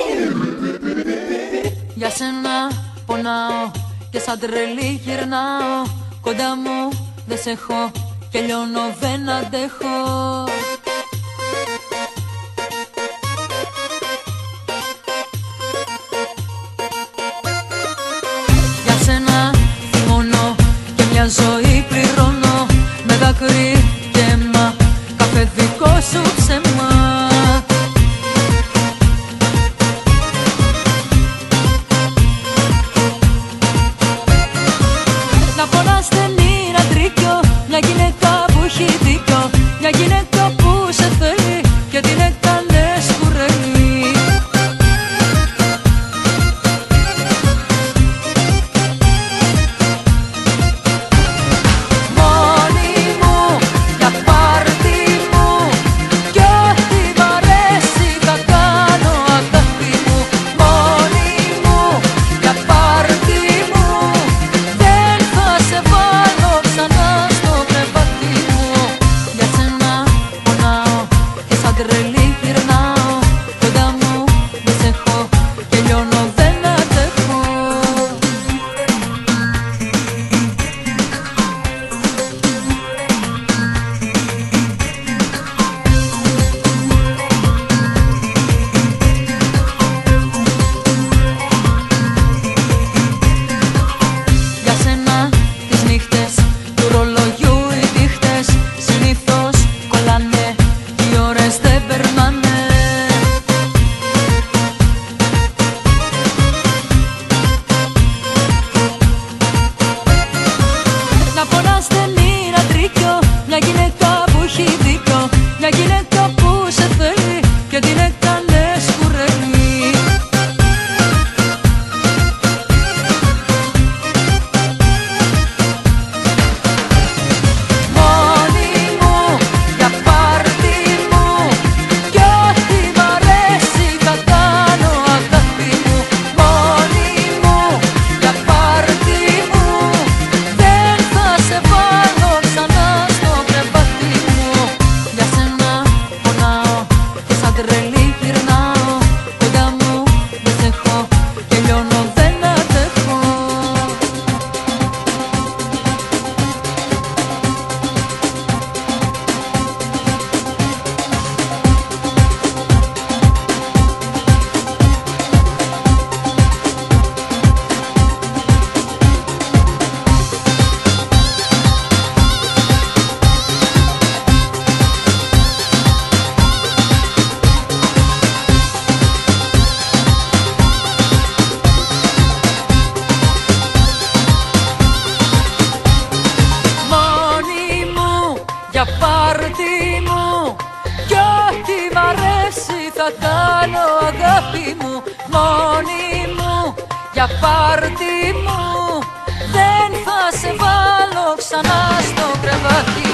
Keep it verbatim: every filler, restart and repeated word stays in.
Για σένα πονάω και σαν τρελή γυρνάω. Κοντά μου δεν σε έχω και λιώνω δεν αντέχω. Για σένα θυμώνω και μια ζωή πληρώνω με δάκρυ και αίμα κάθε δικό σου ψέμα. Να πονάς δεν είναι αντρίκιο, μια γυναίκα που έχει δίκιο, μια γυναίκα που σε θέλει και την έκανες κουρέλι. Μόνη μου για πάρτι μου κι ό,τι μ' αρέσει θα κάνω αγάπη μου. Μόνη μου για πάρτι μου, δεν θα σε βάλω ξανά στο κρεβάτι μου. Για σένα πονάω και σαν τρελή γυρνάω. Κοντά μου δεν σε έχω και λιώνω δεν αντέχω. Για σένα τις νύχτες του ρολογιού οι δείχτες συνήθως κολλάνε, οι ώρες δεν περνάνε. Να πονάς δεν είναι αντρίκιο, μια γυναίκα που έχει δίκιο, μια γυναίκα που σε θέλει και την έκανες κουρέλι. Μόνη μου για πάρτι μου κι ό,τι μ' αρέσει θα κάνω αγάπη μου. Μόνη μου για πάρτι μου, δεν θα σε βάλω ξανά στο κρεβάτι μου. Για σένα πονάω και σαν τρελή γυρνάω. Κοντά μου δεν σε έχω και λιώνω δεν αντέχω. Μόνη μου για πάρτι μου κι ό,τι μ' αρέσει θα κάνω αγάπη μου. Μόνη μου για πάρτι μου, δεν θα σε βάλω ξανά στο κρεβάτι